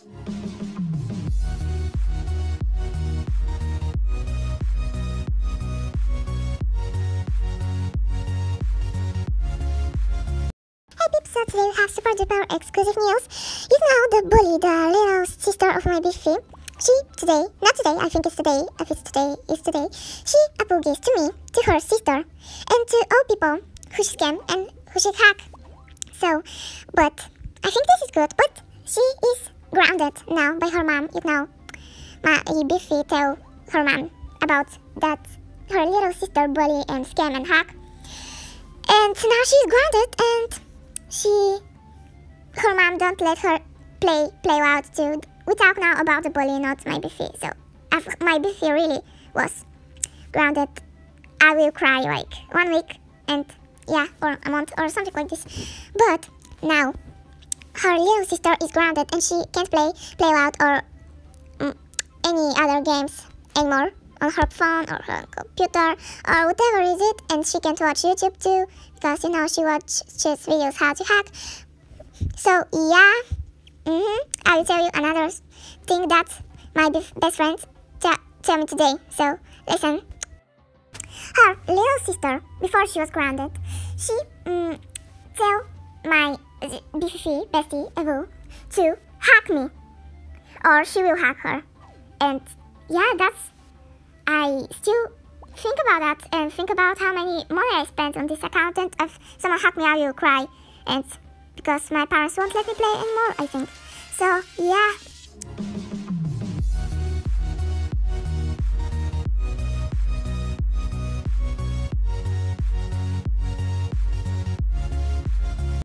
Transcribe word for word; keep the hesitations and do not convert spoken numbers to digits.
So today we have super duper exclusive news. You know the bully, the little sister of my Biffy. She today, not today, I think it's today, if it's today, it's today, she apologized to me, to her sister, and to all people who she scam and who she hack. So, but I think this is good, but she is grounded now by her mom. You know, my Biffy tell her mom about that her little sister bully and scam and hack. And now she's grounded and she, her mom don't let her play play out too. We talk now about the bully, not my Biffy. So if my Biffy really was grounded, I will cry like one week and yeah, or a month or something like this. But now her little sister is grounded and she can't play play out or um, any other games anymore on her phone or her computer or whatever is it, and she can't watch YouTube too because you know she watches videos how to hack. So yeah, mm-hmm, I will tell you another thing that my best friend tell me today. So listen. Her little sister, before she was grounded, she um, tell my Biffy bestie Evu to hack me, or she will hack her. And yeah, that's I still think about that and think about how many money I spent on this account, and if someone hacked me I will cry, and because my parents won't let me play anymore, I think. So yeah.